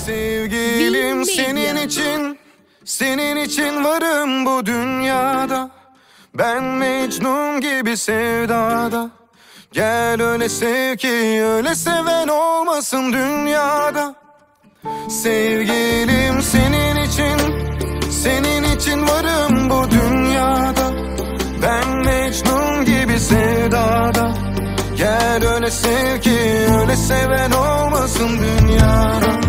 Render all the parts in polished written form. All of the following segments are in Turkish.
Sevgilim senin için varım bu dünyada. Ben Mecnun gibi sevdada. Gel öyle sev ki öyle seven olmasın dünyada. Sevgilim senin için varım bu dünyada. Ben Mecnun gibi sevdada. Gel öyle sev ki öyle seven olmasın dünyada.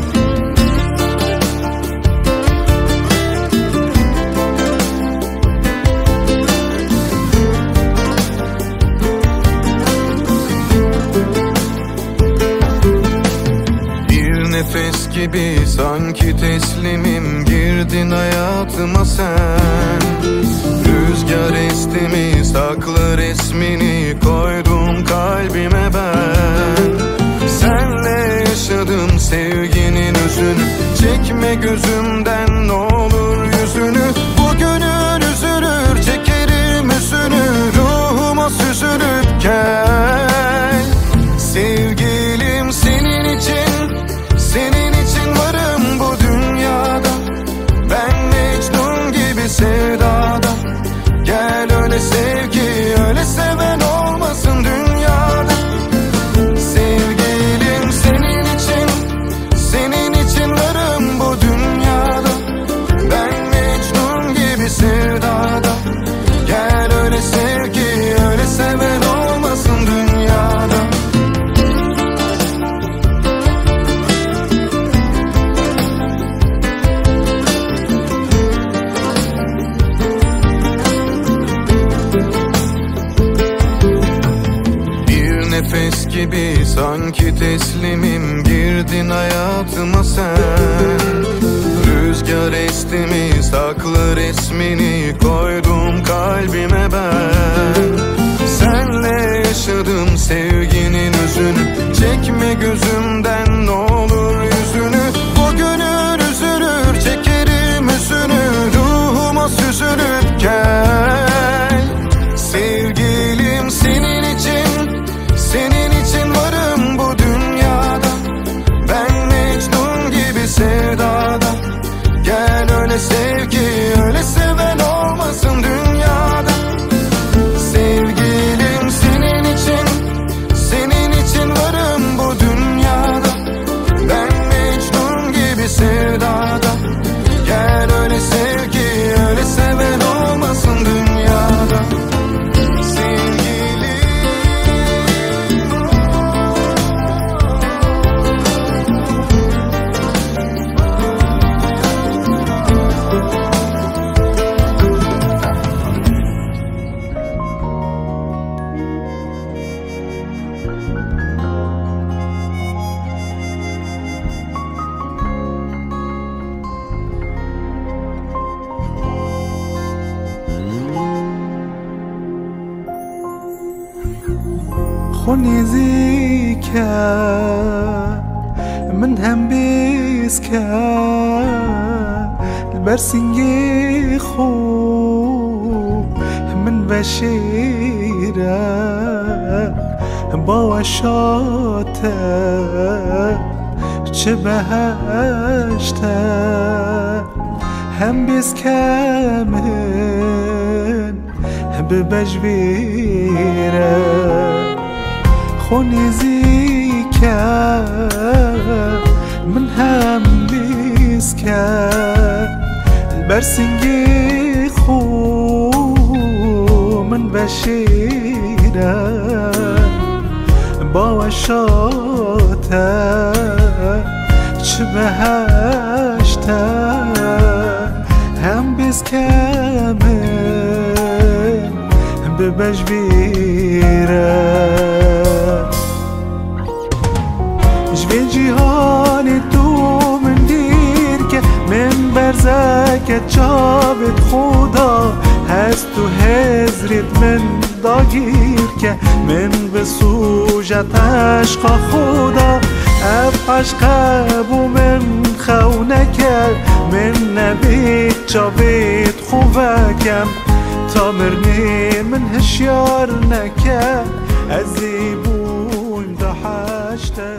Nefes gibi sanki teslimim, girdin hayatıma sen. Rüzgar esti mi saklı resmini, koydum kalbime ben. Senle yaşadım sevginin özünü, çekme gözümden ne olur yüzünü. Bugünün üzülür çekerim üzünü, ruhuma süzülüp gel. Sevgilim senin için varım bu dünyada. Ben Mecnun gibi sevdada. Gel öyle sev ki öyle seven olmasın dünyada. Sevgilim senin için varım bu dünyada. Ben Mecnun gibi sevdada. Gel öyle sev ki öyle seven olmasın dünyada. Nefes gibi sanki teslimim, girdin hayatıma sen. Rüzgar esti mi saklı resmini, koydum kalbime ben. Senle yaşadım sevginin özünü, çekme gözümden ne olur yüzünü. Bugünün üzülür çekerim üzünü, ruhuma süzülüp gel. Sevgilim senin için varım bu dünyada. Ben Mecnun gibi sevdada. Gel öyle sev ki öyle seven olmasın dünyada. Sevgilim senin için varım bu dünyada. Ben Mecnun gibi sevdada. Gel öyle sev ki öyle seven olmasın dünyada. خونيزيك من هم بيسك البرسنجي خوب من بشيرة بوشاته شبهشته هم بيسك من ببجبيره خونيزيك من هم بيسك البرسنجي خو من بشيرة باوشاته شبهشته هم بيسك من ببجبيره جوی جهانی تو من دیر که من برزک چاوت خدا هست تو هزریت من داگیر که من به سوجت عشق خدا اف عشق بو من خونه کرد من نبید چاوت خوبکم تا مرنی من هشیار نکرد ازی بویم دا حشته